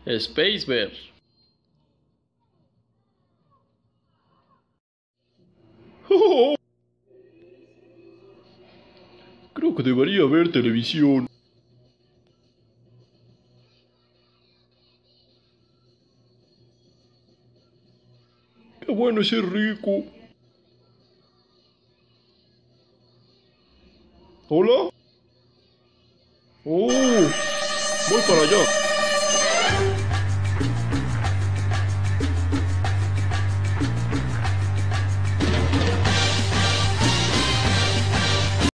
Space Bear. Oh, creo que debería ver televisión. Qué bueno es ser rico. ¿Hola? Oh, voy para allá.